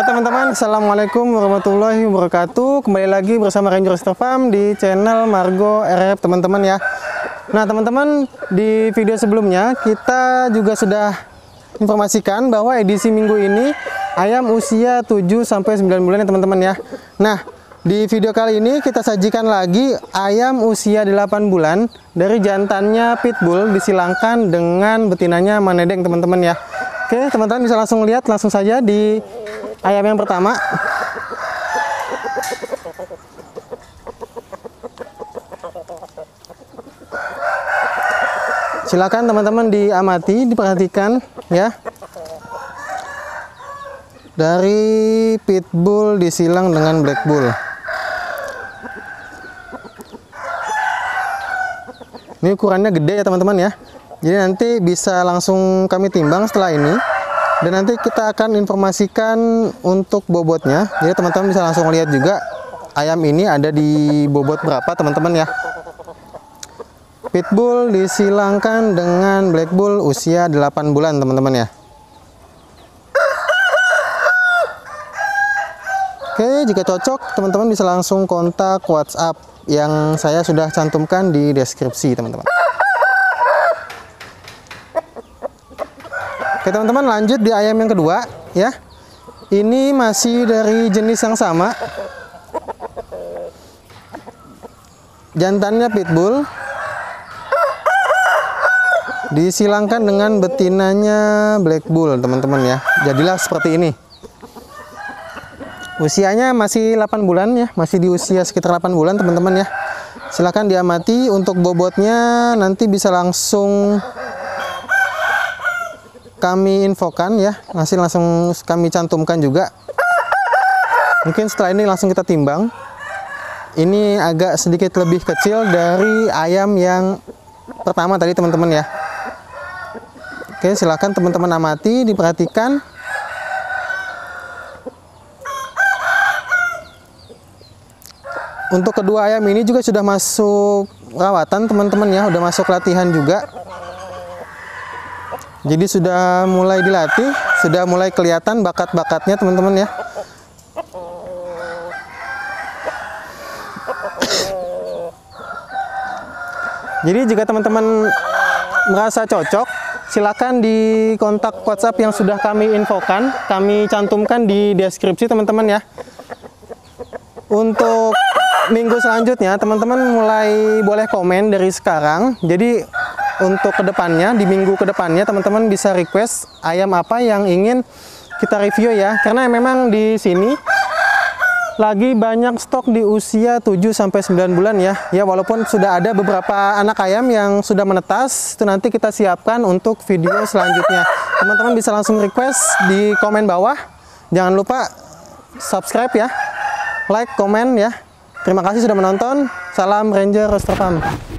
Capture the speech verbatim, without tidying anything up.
teman-teman, assalamualaikum warahmatullahi wabarakatuh. Kembali lagi bersama Ranger Rooster Farm di channel Margo R F teman-teman ya. Nah teman-teman, di video sebelumnya kita juga sudah informasikan bahwa edisi minggu ini ayam usia tujuh sampai sembilan bulan ya teman-teman ya. Nah di video kali ini kita sajikan lagi ayam usia delapan bulan dari jantannya pitbull disilangkan dengan betinanya manedeng teman-teman ya. Oke teman-teman, bisa langsung lihat langsung saja di ayam yang pertama. Silakan teman-teman diamati, diperhatikan ya. Dari pitbull disilang dengan black bull. Ini ukurannya gede ya teman-teman ya. Jadi nanti bisa langsung kami timbang setelah ini. Dan nanti kita akan informasikan untuk bobotnya. Jadi teman-teman bisa langsung lihat juga ayam ini ada di bobot berapa teman-teman ya. Pitbull disilangkan dengan black bull usia delapan bulan teman-teman ya. Oke, jika cocok teman-teman bisa langsung kontak WhatsApp yang saya sudah cantumkan di deskripsi teman-teman. Oke teman-teman, lanjut di ayam yang kedua ya. Ini masih dari jenis yang sama. Jantannya pitbull disilangkan dengan betinanya black bull teman-teman ya. Jadilah seperti ini. Usianya masih delapan bulan ya, masih di usia sekitar delapan bulan teman-teman ya. Silahkan diamati. Untuk bobotnya nanti bisa langsung kami infokan ya, nanti langsung kami cantumkan juga. Mungkin setelah ini langsung kita timbang. Ini agak sedikit lebih kecil dari ayam yang pertama tadi teman-teman ya. Oke, silakan teman-teman amati, diperhatikan. Untuk kedua ayam ini juga sudah masuk rawatan teman-teman ya, udah masuk latihan juga. Jadi sudah mulai dilatih, sudah mulai kelihatan bakat-bakatnya teman-teman ya. Jadi jika teman-teman merasa cocok, silakan di kontak WhatsApp yang sudah kami infokan, kami cantumkan di deskripsi teman-teman ya. Untuk minggu selanjutnya teman-teman mulai boleh komen dari sekarang. Jadi untuk kedepannya, di minggu kedepannya teman-teman bisa request ayam apa yang ingin kita review ya. Karena memang di sini lagi banyak stok di usia tujuh sampai sembilan bulan ya. Ya walaupun sudah ada beberapa anak ayam yang sudah menetas, itu nanti kita siapkan untuk video selanjutnya. Teman-teman bisa langsung request di komen bawah. Jangan lupa subscribe ya, like, komen ya. Terima kasih sudah menonton. Salam Ranger Rooster Farm.